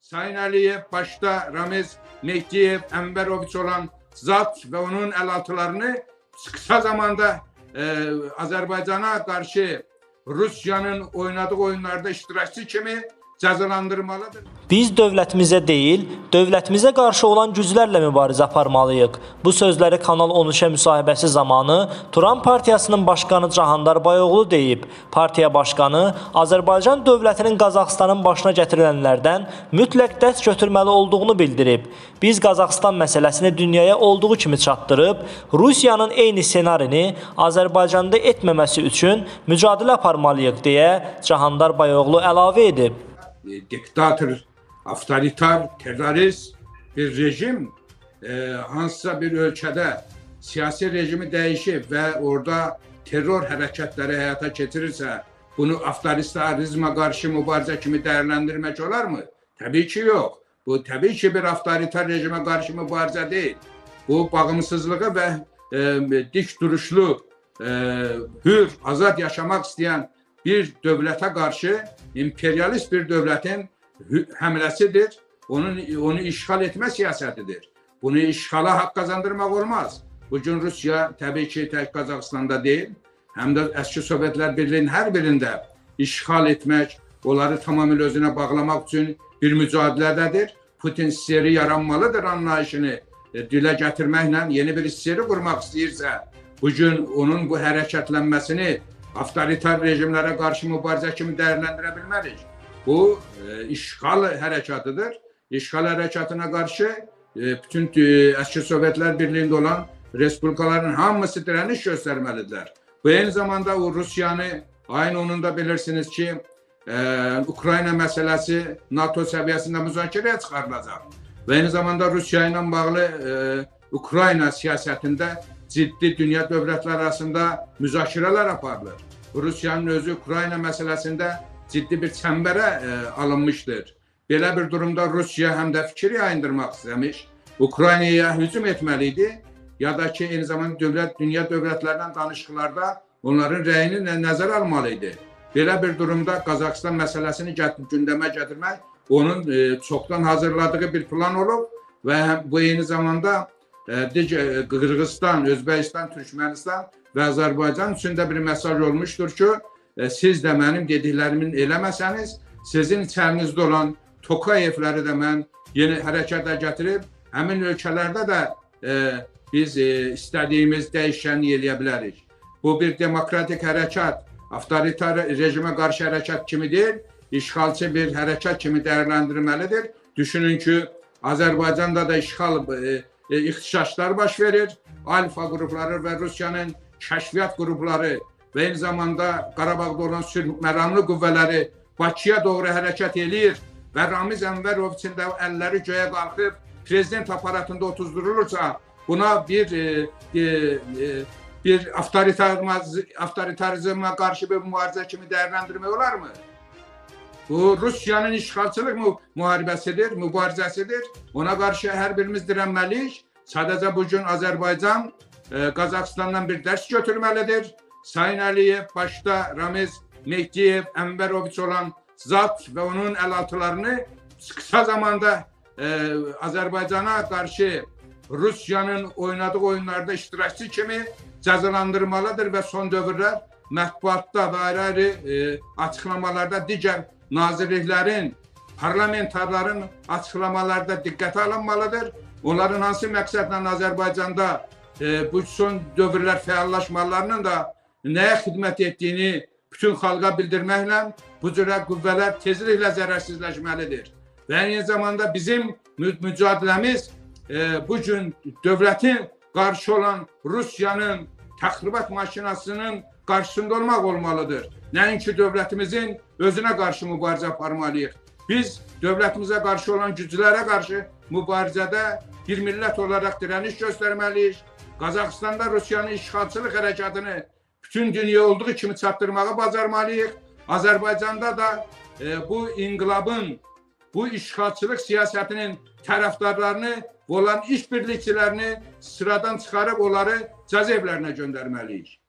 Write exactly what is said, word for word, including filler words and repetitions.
Sayın Aliyev başta Ramiz Mehdiyev, Enveroviç olan zat ve onun el altılarını kısa zamanda e, Azerbaycan'a karşı Rusya'nın oynadığı oyunlarda iştirakçı kimi cəzalandırmalıdır. Biz dövlətimizə deyil, dövlətimizə qarşı olan güclərlə mübarizə aparmalıyıq. Bu sözləri Kanal on üçə müsahibəsi zamanı Turan Partiyasının başqanı Cahandar Bayoğlu deyib. Partiya başqanı Azərbaycan dövlətinin Qazaxıstanın başına gətirilənlərdən mütləq dəst götürməli olduğunu bildirib. Biz Qazaxıstan məsələsini dünyaya olduğu kimi çatdırıb, Rusiyanın eyni senarini Azərbaycanda etməməsi üçün mücadilə aparmalıyıq deyə Cahandar Bayoğlu əlavə edib. Diktatör, avtoritar, terörist bir rejim e, hansısa bir ölkədə siyasi rejimi dəyişib və orada terror hərəkətləri həyata keçirirsə, bunu avtoritarizmə qarşı mübarizə kimi dəyərləndirmək olarmı? Təbii ki, yox. Bu, təbii ki, bir avtoritar rejimə qarşı mübarizə deyil. Bu, bağımsızlığı və e, dik duruşlu, e, hür, azad yaşamaq istəyən bir dövlətə qarşı imperialist bir dövlətin həmləsidir, onun, onu işğal etmə siyasətidir. Bunu işğala haqq qazandırmaq olmaz. Bugün Rusiya təbii ki, tək Qazaxıstanda deyil, həm də əski Sovetlər Birliyinin hər birində işğal etmək, onları tamamilə özünə bağlamaq üçün bir mücadilədədir. Putin seri yaranmalıdır anlayışını dilə gətirməklə yeni bir seri qurmaq istəyirsə, bugün onun bu hərəkətlənməsini avtoritar rejimlərə qarşı mübarizə kimi dəyərləndirə bilmərik. Bu, e, işğal hərəkətidir. İşğal hərəkatına qarşı e, bütün e, əski Sovetlər Birliyində olan respublikaların hamısı dirəniş göstərməlidirlər. Bu, eyni zamanda o Rusiyanı, aynı onun da bilirsiniz ki, e, Ukrayna məsələsi NATO səviyyəsində müzakirəyə çıxarılacaq. Və eyni zamanda Rusiya ilə bağlı e, Ukrayna siyasətində ciddi dünya dövlətləri arasında müzakirələr aparılır. Rusiyanın özü Ukrayna məsələsində ciddi bir çəmbərə e, alınmışdır. Belə bir durumda Rusiya həm də fikir yayındırmaq istəmiş, Ukraynaya hücum etməliydi, ya da ki, eyni zamanda dövlət, dünya dövlətlərdən danışıqlarda onların rəyini nəzərə almalıydı. Belə bir durumda Qazaxıstan məsələsini gündəmə gətirmək onun e, çoxdan hazırladığı bir plan olub və bu eyni zamanda Qırğızstan, Özbəkistan, Türkmənistan və Azərbaycan üçün də bir mesaj olmuşdur ki, siz də mənim dediklərimin eləməsəniz, sizin içərinizdə olan Tokayevləri də mən yeni hərəkətə gətirib, həmin ölkələrdə də e, biz e, istədiyimiz dəyişkəni eləyə bilərik. Bu bir demokratik hərəkat, avtoritar rejimə qarşı hərəkat kimi deyil, işğalçı bir hərəkat kimi dəyərləndirilməlidir. Düşünün ki, Azərbaycanda da işğal e, E, ixtişaşlar baş verir. Alfa qrupları və Rusiyanın kəşfiyyat qrupları və eyni zamanda Qarabağda olan sülh məramlı qüvvələri Bakıya doğru hərəkət edir və Ramiz Enveroviçin də əlləri göyə qalxıb prezident aparatında otuzdurulursa, buna bir e, e, bir avtoritarizmə qarşı bir mübarizə kimi dəyərləndirmək olarmı? Bu, Rusiyanın işğalçılıq müharibəsidir, mübarizəsidir. Ona qarşı hər birimiz dirənməliyik. Sadəcə bugün Azərbaycan e, Qazaxıstandan bir dərs götürməlidir. Sayın Aliyev başta Ramiz Mehdiyev, Enveroviç olan zat və onun el altılarını kısa zamanda e, Azərbaycana qarşı Rusiyanın oynadığı oyunlarda iştirakçı kimi cəzalandırmalıdır və son dövrlər mətbuatda və ayrı-ayrı e, açıqlamalarda digər nazirliklərin, parlamentarların açıqlamalarda diqqətə alınmalıdır. Onların hansı məqsədlə Azərbaycanda e, bu son dövrlər fəallaşmalarının da nəyə xidmət etdiyini bütün xalqa bildirməklə bu cürə qüvvələr tezliklə zərərsizləşməlidir. Və eyni zamanda bizim mü mücadiləmiz e, bugün dövlətin qarşı olan Rusiyanın təxribat maşinasının qarşısında olmaq olmalıdır. Nəinki dövlətimizin özünə qarşı mübarizə aparmalıyıq. Biz dövlətimizə qarşı olan güclərə qarşı mübarizədə bir millət olaraq dirəniş göstərməliyik. Qazaxıstanda Rusiyanın işğalçılıq hərəkatını bütün dünya olduğu kimi çatdırmağı bacarmalıyıq. Azərbaycanda da e, bu inqilabın, bu işğalçılıq siyasətinin tərəfdarlarını və olan işbirlikçilərini sıradan çıxarıb onları cəzaevlərinə göndərməliyik.